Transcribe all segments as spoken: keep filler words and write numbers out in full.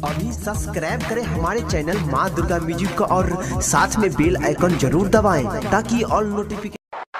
अभी सब्सक्राइब करें हमारे चैनल माँ दुर्गा म्यूजिक को और साथ में बेल आइकन जरूर दबाएं ताकि ऑल नोटिफिकेशन।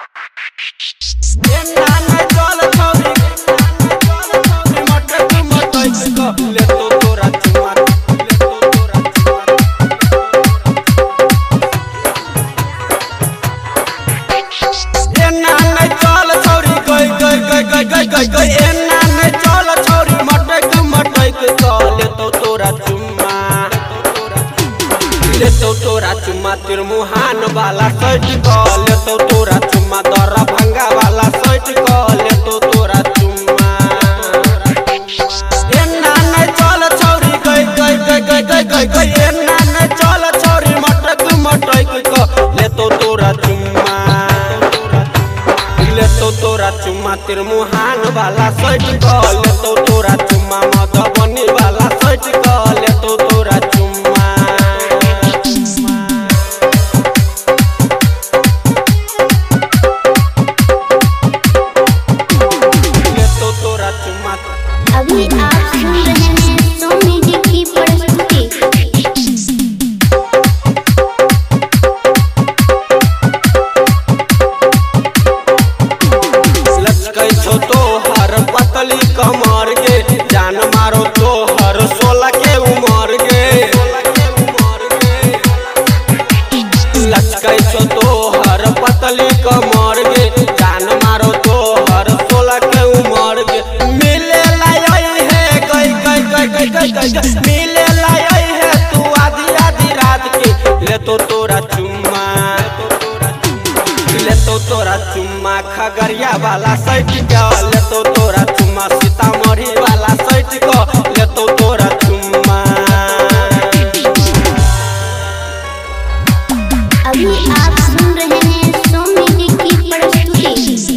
लेतो तोरा चुम्मा तिरमुहान वाला सट क लेतो तोरा चुम्मा दरा भंगा वाला सट क लेतो तोरा चुम्मा एन्ना नै चल छौरी गई गई गई गई गई गई एन्ना नै चल छौरी मटक मटक क लेतो तोरा चुम्मा लेतो तोरा चुम्मा तिरमुहान वाला सट क लेतो तोरा चुम्मा मधुबनी वाला सट क लेतो तोरा चुम्मा अभी आप सुन रहे हैं सो म्यूजिक की प्रस्तुति। लचकै छो तो हर पतली कमर गे जान मारो तो हर सोलह के उमर गे लचकै छो तो हर पतली कमर गे जान मारो तो हर सोलह के उमर गे मिले लाई है तू आधी आधी रात के लेतो तोरा चुम्मा लेतो तोरा चुम्मा खगड़िया वाला सट का लेतो तोरा चुम्मा सीतामढ़ी वाला सट का लेतो तोरा चुम्मा। अभी आप सुन रहे हैं सो म्यूजिक की प्रस्तुति।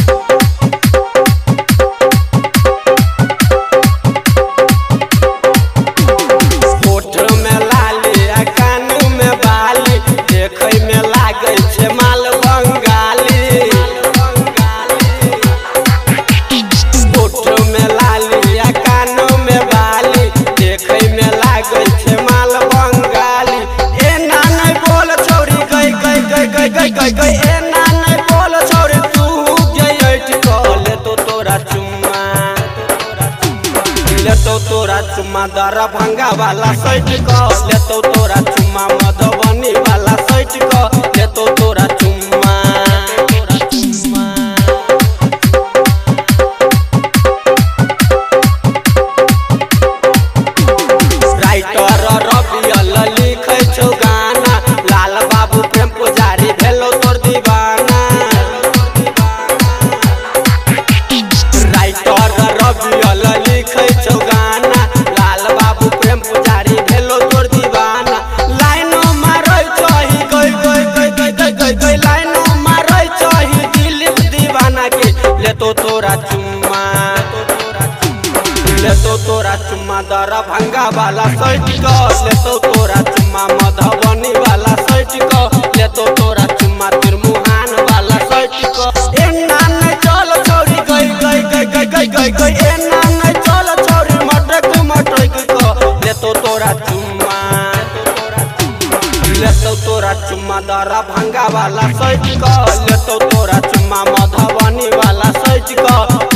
एना नै बोल छौरी तू गेट क लेतो तोरा चुम्मा लेतो तोरा चुम्मा दरा भंगा वाला सट क लेतो तोरा चुम्मा मधुबनी वाला सट क लेतो तोरा चुम्मा। राइटर रबियल लिखै छौ गाना लाल बाबू प्रेम पुजारी भेलो तोर दीवाना राइटर रबियल लिखै छौ गाना लाल बाबू प्रेम पुजारी भेलो तोर दीवाना लाइनो मारै छही गई गई गई गई गई गई लाइनो मारै छही दिलीप दीवाना के लेतो तोरा चुम्मा लेतो तोरा चुम्मा दरा भंगा वाला सट क लेतो तोरा चुम्मा मधुबनी वाला सट क लेतो तोरा चुम्मा तिरमुहान वाला सट क एन्ना नै चल छौरी गई गई गई गई गई गई एन्ना नै चल छौरी मटक मटक क लेतो तोरा चुम्मा लेतो तोरा चुम्मा दरा भंगा वाला सट क लेतो तोरा चुम्मा मधुबनी वाला सट क